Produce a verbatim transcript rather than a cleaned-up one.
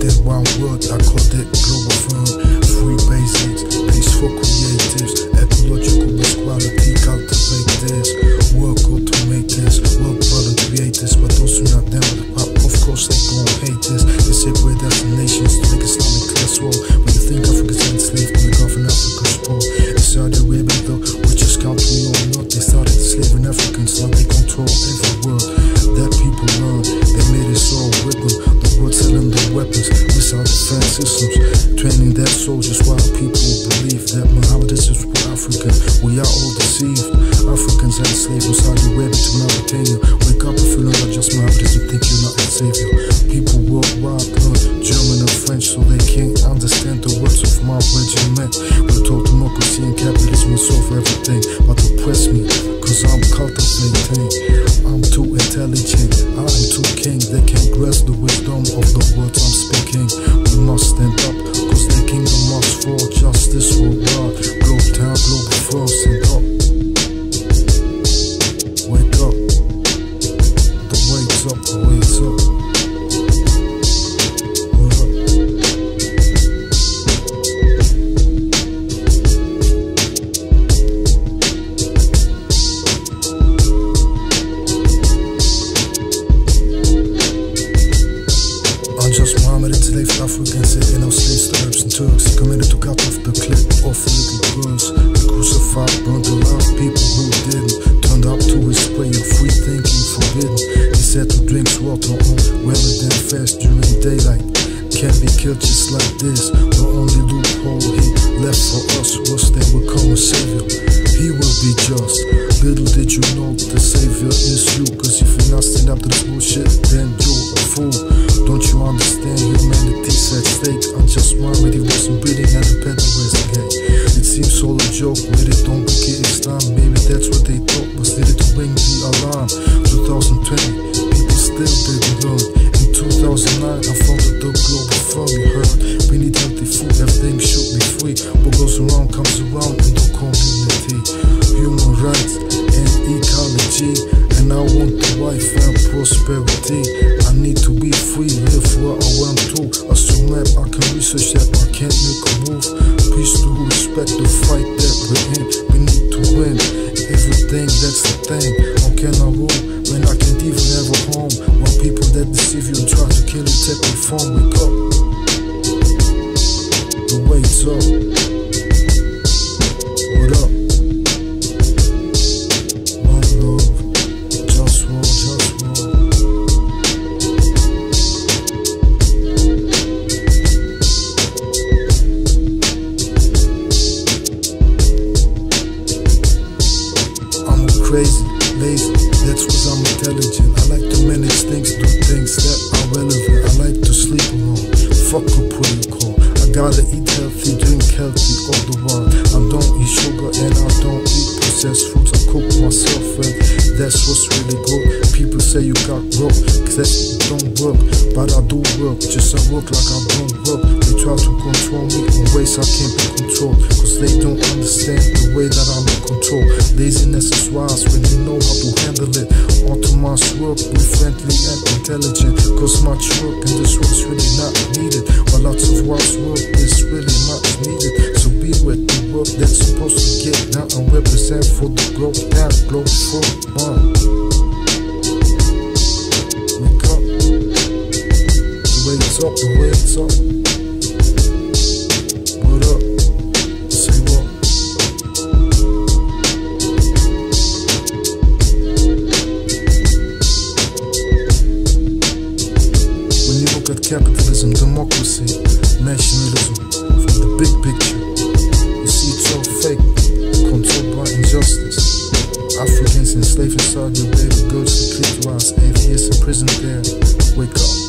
that one word, I call that Globalfirm. Free basics, peace for creatives, ecological best quality, cultivate this. Work automate this, work brother create this. But those who not down with the pop, of course they gon' hate this. They separate destinations to make Islamic class war. When you think Africa's enslaved, we govern Africa's poor. In Saudi Arabia though, which is country or not, they started enslaving Africans, now they control every world that people learn. They made us all with them, the world selling their weapons, missile defense systems, training their soldiers while people believe that Muhammad is just for African. We are all deceived. Africans are enslaved from Saudi Arabia to Mauritania. Wake up if you know not just Muhammad is and think you're not a savior. People worldwide learn German and French so they can't understand the words of my regiment. We're told democracy and capitalism will solve everything, but oppress me, cause I'm cultivating. I'm too intelligent, I am too king. They can't grasp the wisdom of the words I'm speaking. We must stand up, cause their kingdom must fall. Justice worldwide, globe town, global first, stand up. Wake up, the wake's up, the wake's up. Enslaved Africans, setting out slaves to Arabs and Turks. He committed to cut off the clip of little girls. He crucified, burned alive people who didn't. Turned up to his way of free thinking forbidden. He said to drink water on rather than fast during daylight. Can't be killed just like this. The only loophole he left for us was they would come a savior. He will be just. Little did you know the savior is you. Cause if you not stand up to this bullshit, then you're a fool. Don't you understand humanity's at stake? I just worried he wasn't breathing and the pedal investigate. It seems all a joke with it, don't get Islam. Maybe that's what they thought was needed to ring the alarm. twenty twenty, people still didn't learn. In two thousand nine, I founded the Globalfirm, you heard. We need healthy food, everything should be free. What goes around comes around in the community. Human rights and ecology, and I want the life and prosperity. I need to be free, live where I want to. As a map, I can research that, I can't make a move. Peace to respect the fight that we're in. We need to win everything, that's the thing. How can I rule when I can't even have a home? While people that deceive you and try to kill you take your phone. Wake up, the wake's up. What up? One love, JustWar, JustWar. Crazy, lazy, that's cause I'm intelligent. I like to manage things, do things that are relevant. I like to sleep alone, fuck up what you call. I gotta eat healthy, drink healthy all the while. I don't eat sugar and I don't eat processed foods. I cook myself and that's what's really good. People say you got broke, cause that don't work. But I do work, just I work like I don't work. They try to control me in ways I can't be controlled, cause they don't understand the way that I'm in control. Laziness is wise when you know how to handle it. Autonomous work, be friendly and intelligent, cause much work in this world's really not needed. While lots of wise work is really much needed. So be with the work that's supposed to get down and represent for the globe down, globe for one. Wake up, the wake's up, the wake's up. What up? Say what? When you look at capitalism, democracy, nationalism, from the big picture, you see it's all fake, controlled by injustice. Africans enslaved in Saudi Arabia, girls to clitorize, atheists imprisoned there. Wake up.